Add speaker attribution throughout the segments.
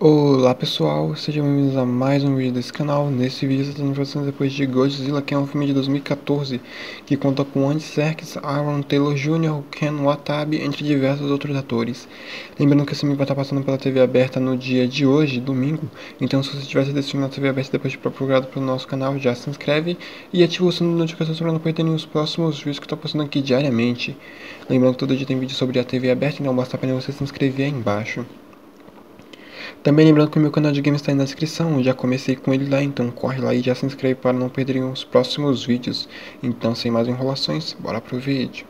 Speaker 1: Olá pessoal, sejam bem-vindos a mais um vídeo desse canal. Nesse vídeo está trazendo depois de Godzilla, que é um filme de 2014 que conta com Andy Serkis, Aaron Taylor Jr., Ken Watanabe, entre diversos outros atores. Lembrando que esse filme vai estar passando pela TV aberta no dia de hoje, domingo, então se você estiver assistindo na TV aberta depois de procurado pelo nosso canal, já se inscreve e ativa o sininho de notificações para não perder nenhum dos próximos vídeos que eu estou postando aqui diariamente. Lembrando que todo dia tem vídeo sobre a TV aberta, então basta apenas você se inscrever aí embaixo. Também lembrando que o meu canal de games está aí na descrição, eu já comecei com ele lá, então corre lá e já se inscreve para não perderem os próximos vídeos. Então, sem mais enrolações, bora pro vídeo.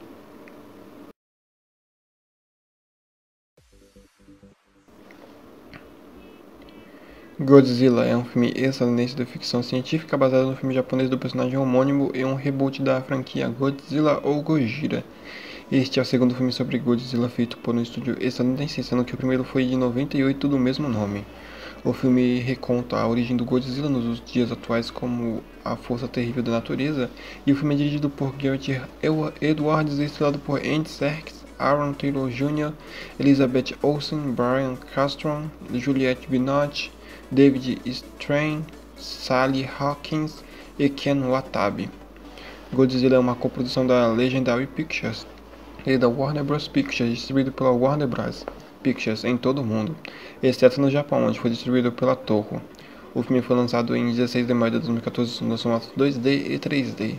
Speaker 1: Godzilla é um filme estadunidense de ficção científica baseado no filme japonês do personagem homônimo e um reboot da franquia Godzilla ou Gojira. Este é o segundo filme sobre Godzilla feito por um estúdio estadunidense, sendo que o primeiro foi de 98 do mesmo nome. O filme reconta a origem do Godzilla nos dias atuais como a força terrível da natureza, e o filme é dirigido por Gareth Edwards e estrelado por Andy Serkis, Aaron Taylor Jr., Elizabeth Olsen, Bryan Cranston, Juliette Binoche, David Strathairn, Sally Hawkins e Ken Watanabe. Godzilla é uma coprodução da Legendary Pictures e da Warner Bros. Pictures, distribuído pela Warner Bros. Pictures em todo o mundo, exceto no Japão, onde foi distribuído pela Toho. O filme foi lançado em 16 de maio de 2014 nos formatos 2D e 3D.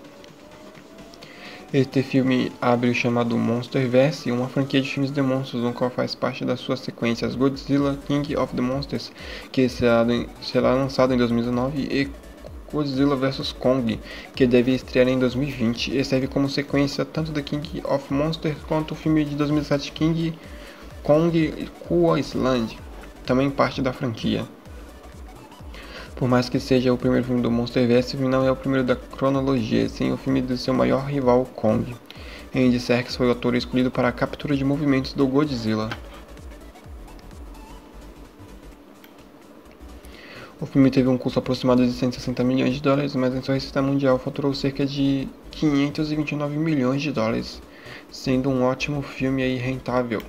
Speaker 1: Este filme abre o chamado Monsterverse, uma franquia de filmes de monstros, no qual faz parte das suas sequências Godzilla, King of the Monsters, que será lançado em 2019, e Godzilla vs Kong, que deve estrear em 2020 e serve como sequência tanto de King of Monsters quanto o filme de 2007 King Kong Skull Island, também parte da franquia. Por mais que seja o primeiro filme do Monsterverse, o filme não é o primeiro da cronologia, sim o filme de seu maior rival Kong. Andy Serkis foi o ator escolhido para a captura de movimentos do Godzilla. O filme teve um custo aproximado de 160 milhões de dólares, mas em sua receita mundial faturou cerca de 529 milhões de dólares, sendo um ótimo filme e rentável.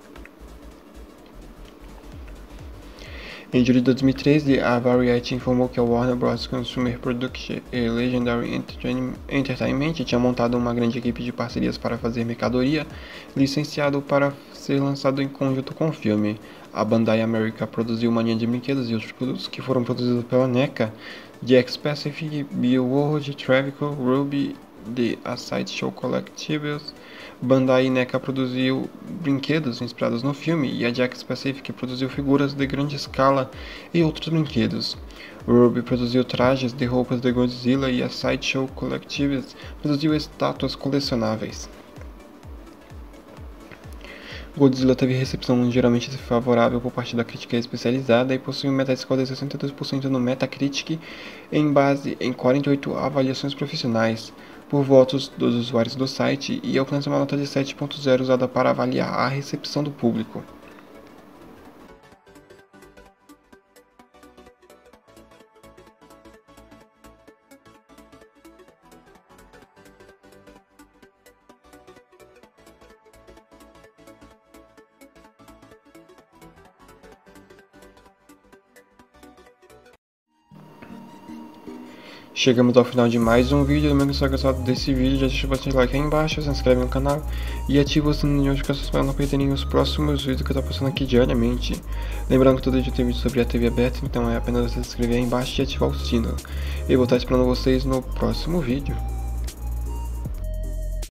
Speaker 1: Em julho de 2013, a Variety informou que a Warner Bros. Consumer Products e Legendary Entertainment tinha montado uma grande equipe de parcerias para fazer mercadoria, licenciado para ser lançado em conjunto com o filme. A Bandai America produziu uma linha de brinquedos e outros produtos que foram produzidos pela NECA, Jakks Pacific, BioWorld, Travico, Ruby, The Sideshow Collectibles. Bandai e NECA produziu brinquedos inspirados no filme e a Jakks Pacific produziu figuras de grande escala e outros brinquedos. Ruby produziu trajes de roupas de Godzilla e a Sideshow Collectibles produziu estátuas colecionáveis. Godzilla teve recepção geralmente favorável por parte da crítica especializada e possui um Metascore de 62% no Metacritic, em base em 48 avaliações profissionais, por votos dos usuários do site, e alcança uma nota de 7.0 usada para avaliar a recepção do público. Chegamos ao final de mais um vídeo. Lembrando que se você gostou desse vídeo, já deixa bastante like aí embaixo, se inscreve no canal e ativa o sininho de notificações para não perder nenhum dos próximos vídeos que eu estou postando aqui diariamente. Lembrando que todo dia tem vídeo sobre a TV aberta, então é apenas você se inscrever aí embaixo e ativar o sino. Eu vou estar esperando vocês no próximo vídeo.